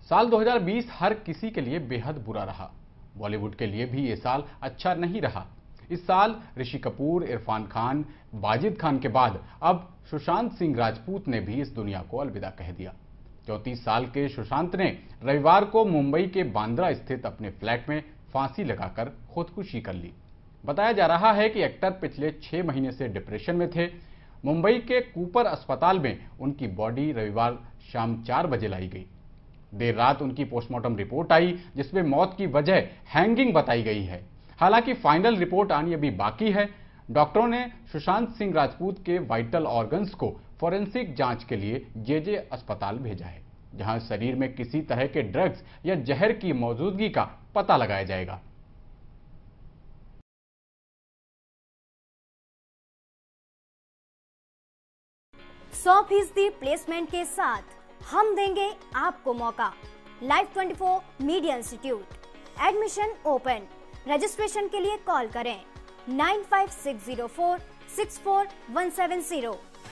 साल 2020 हर किसी के लिए बेहद बुरा रहा। बॉलीवुड के लिए भी ये साल अच्छा नहीं रहा। इस साल ऋषि कपूर, इरफान खान, वाजिद खान के बाद अब सुशांत सिंह राजपूत ने भी इस दुनिया को अलविदा कह दिया। 34 साल के सुशांत ने रविवार को मुंबई के बांद्रा स्थित अपने फ्लैट में फांसी लगाकर खुदकुशी कर ली। बताया जा रहा है कि एक्टर पिछले 6 महीने से डिप्रेशन में थे। मुंबई के कूपर अस्पताल में उनकी बॉडी रविवार शाम 4 बजे लाई गई। देर रात उनकी पोस्टमार्टम रिपोर्ट आई, जिसमें मौत की वजह हैंगिंग बताई गई है। हालांकि फाइनल रिपोर्ट आनी अभी बाकी है। डॉक्टरों ने सुशांत सिंह राजपूत के वाइटल ऑर्गन्स को फॉरेंसिक जांच के लिए जेजे अस्पताल भेजा है, जहां शरीर में किसी तरह के ड्रग्स या जहर की मौजूदगी का पता लगाया जाएगा। 100% प्लेसमेंट के साथ हम देंगे आपको मौका। Live 24 media institute, admission open. Registration के लिए कॉल करें 9560464170।